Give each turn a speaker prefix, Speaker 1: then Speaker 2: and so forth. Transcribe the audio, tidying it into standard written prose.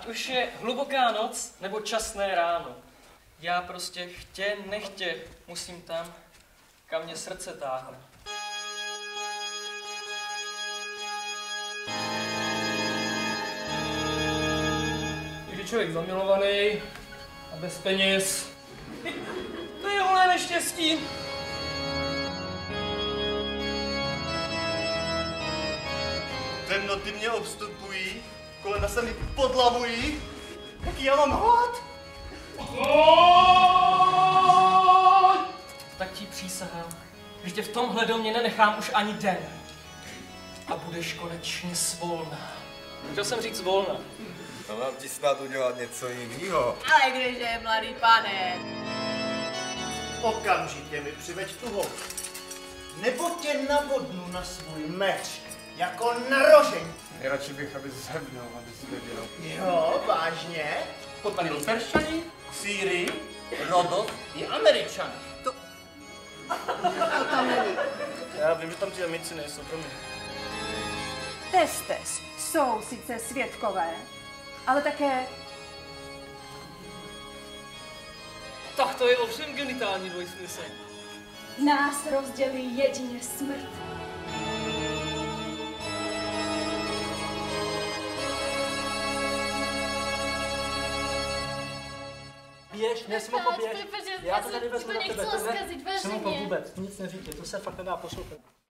Speaker 1: Ať už je hluboká noc nebo časné ráno. Já prostě chtě, nechtě musím tam, kam mě srdce táhne. Když je člověk zamilovaný a bez peněz, to je holé neštěstí.
Speaker 2: Temnoty mě obstupují, kolena se mi podlavují, jaký já mám hlad.
Speaker 1: Tak ti přísahám, že tě v tomhle domě nenechám už ani den. A budeš konečně svolná. Chtěl jsem říct volna.
Speaker 3: No mám ti snad udělat něco jiného.
Speaker 4: Ale kdeže, mladý pane?
Speaker 2: Okamžitě mi přiveď tu holku, nebo tě navodnu na svůj meč, jako narožení.
Speaker 3: Nejradši bych, aby zhebnul, aby si věděl.
Speaker 2: Jo, vážně?
Speaker 5: Podpalil Peršany, Sýrii, Rodov i Američany.
Speaker 4: To tam není.
Speaker 2: Já vím, že tam ty amici nejsou, promiň.
Speaker 6: Testes jsou sice svědkové, ale také...
Speaker 1: Tak to je ovšem genitální dvojsmysl.
Speaker 6: Nás rozdělí jedině smrt.
Speaker 5: Běž, nesmí to běž. Já to tady vezmu na tebe.
Speaker 7: nechcela zkazit, vážně.
Speaker 5: Vůbec, nic neříkej, to se fakt nedá poslouchat.